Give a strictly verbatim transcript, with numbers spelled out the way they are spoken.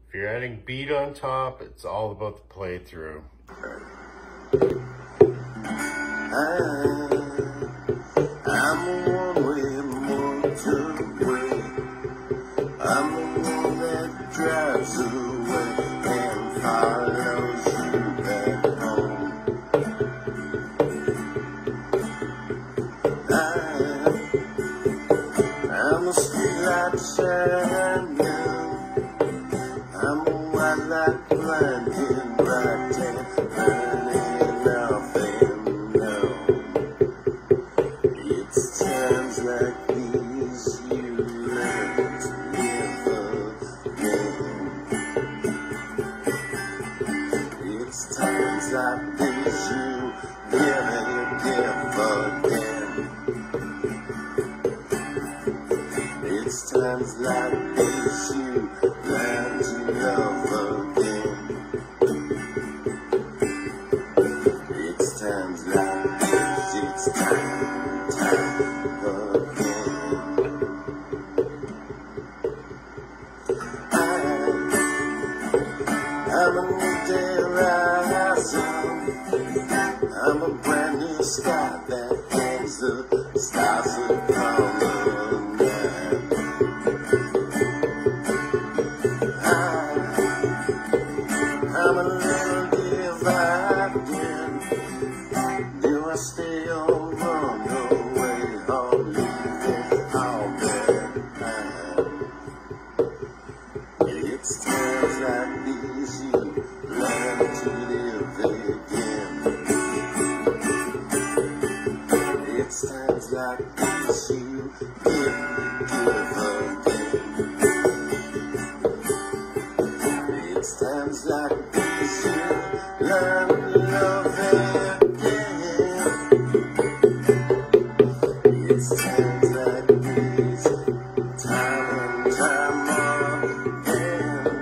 If you're adding beat on top, it's all about the playthrough. I'm the one with motorway. I'm the one that drives away and follows you back home. I, I'm a streetlight shining. I'm a white light blinding bright and burning nothing known. It's times like these you learn to live again. It's times like these you never give again. It's times like these you learn to love again. It's times like these, it's time, time again. I, I'm a new day rising. I'm a brand new sky that hangs the stars upon the night. I'm a little divided. Do I stay or run away or leave it all behind? It's times like these you learn to live again. It's times like these you give, give again. It's times like these you learn to love again. It's times like these, time and time again.